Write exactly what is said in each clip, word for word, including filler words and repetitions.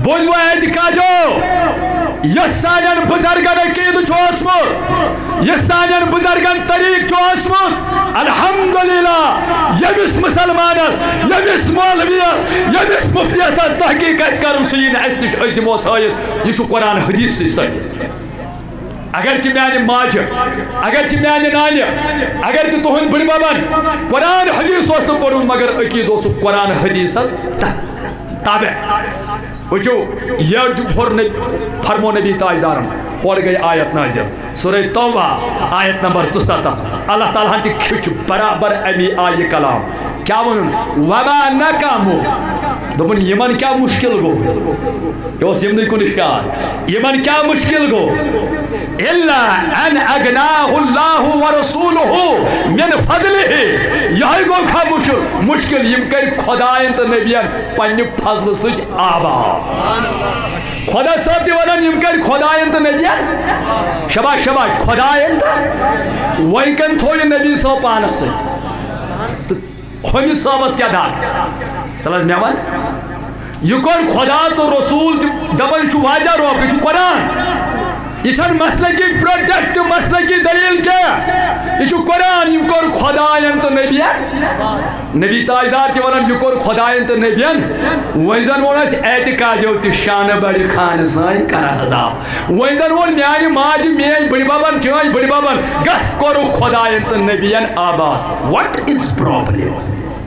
بوزو اعتقادو یہ سانین بزرگن عقید چوسمت یہ سانین بزرگن طریق چوسمت الحمدللہ یمس مسلمانس یمس مولویس یمس مفتیس تحقیق اس کرن سین اس نش اس دمو سایت یہ قرآن حدیث سے اگرچہ میانہ ماجہ اگرچہ میانہ نانہ اگرچہ تہند بڑ ببن قرآن حدیث اس پڑھن مگر عقید اس قرآن حدیث تابع وچو یہ فرمو نبی تاجدارم ہور گئی آیت نازل سورہ توبہ آیت نمبر ژُسَتتھ اللہ تعالیٰ ہن تہ کھچ برابر امی آیہ کلام کیا ونن وما نقمو دوپن یمن کیا مشکل گو یہ اس یمنی کن اشار یمن کیا مشکل گو الا ان اغناہ اللہ ورسولہ من فضلہ یہ گو کھا مشکل مشکل یم کر خدایان تو نبیان پنہ فضل سچ آباد خدا صاحب تہ ونان یم کر خدایان تو نبیان شباش شباش خدایان تو وۄنۍ کن تھو یہ نبی صاحب پانس سۭتۍ تہٕ ہمس صاحبس کیا داغ تل حظ مےٚ ون یہ کور خدا تو رسول دپان چھُ واضح روب یہ چھُ قرآن یہ چھن مسلکی پروڈکٹ مسلکی دلیل کیا یہ چھُ قرآن یم کور خدایان تو نبیان نبی تاجدار تہ ونان یہ کور خدایان تو نبیان وۄنۍ زن وون اسہِ اعتقادیو تہ شانہ بڑِ خانہ سٲنۍ کر عذاب وۄنۍ زن وون میانہ ماجہ میٲنۍ بڑِ ببن چٲنۍ بڑِ ببن گژھ کورُکھ خدایان تو نبیان آباد وٹ از پرابلم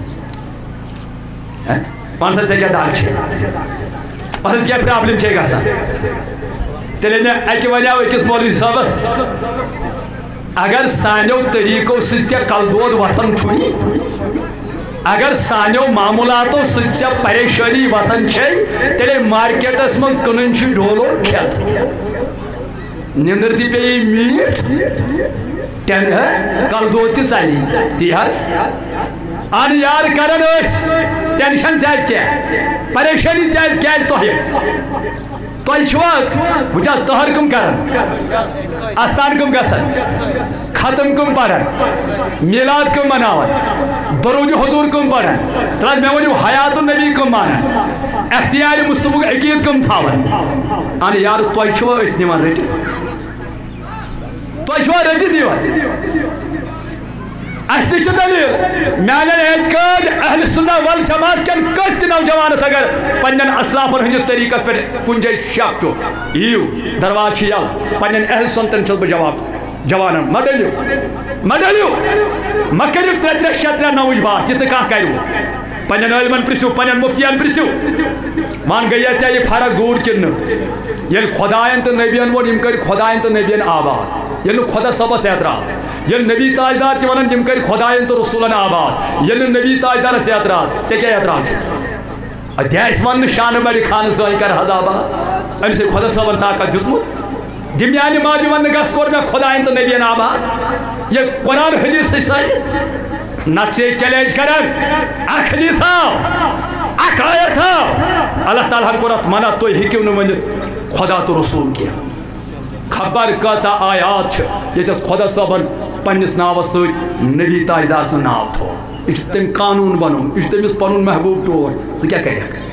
پانس سے کیا داغ چھے پانس کیا پرابلم چھے گا سا تیلے میں ایکی ونیاو ایکس مولوی صاحبس اگر سانیو طریقو ستیا کلدود وطن چھوئی اگر سانیو معمولاتو ستیا پریشانی وطن چھے تیلے مارکیٹس مز کننچی ڈھولو کھیت نندر تی پی میٹ کلدود تی سانی تی ہس آن یار کرن اس ٹینشن زیاد کیا پریشانی زیاد کیا تو ہے تو چھوات بجا تہر کم کرن آستان کم گسن ختم کم پڑھن میلاد کم مناون درود حضور کم پڑھن تراز میں ونیو حیات النبی کم مانن اختیار مصطفی عقید کم تھاون آن یار تو چھوا اس نیوان رٹی تو چھوا رٹی دیوان اس نش دلیل میانن اعتقاد اہل سنہ والجماعت کن کس تہ نوجوانس اگر پنن اسلافن ہندس طریقس پہ کن جائے شک چھو ایو درواز یل پنن اہل سنتن چھس بہ جواب جوانن مہ ڈلیو مہ ڈلیو مہ کریو ترے ترے شیٚے ترے نوج بات یہ کھانا کرو پنن علمن پرسو پنن مفتیان پرسو مان گیا ژےٚ یہ فرق دور کن یل خدایان تو نبیان وون یم کر خدایان تو نبیان آباد یل خدا صبس اعتراض یل نبی تاجدار تہ ونان یم کر خدایان تو رسولن آباد یل نبی تاجدار سے اعتراض سے کیا اعتراض ادیس ون شان بڑی خان سٲنۍ کر حظ آباد ام سے خدا صبن طاقت دیتمت دمیانہ ماجہ ون گس کور میں خدایان تو نبیان آباد یہ قرآن حدیث سے سٲنِتھ نت سے چیلنج کرن اخ حدیث آو اخ آیت آو اللہ تعالیٰ ہن کور اتھ منع تُہۍ ہیٚکِو نہٕ ؤنِتھ خدا تو رسول کینٛہہ خبر کۭژاہ آیات چھِ ییٚتٮ۪تھ خدا صٲبن پننس ناوس سۭتۍ نبی تاجدار سُنٛد ناو تھوٚو یہ چھُ تٔمۍ قانوٗن بنومُت یہ چھُ تٔمِس پنُن محبوٗب ٹوٹھ ژٕ کیٛاہ کَرکھ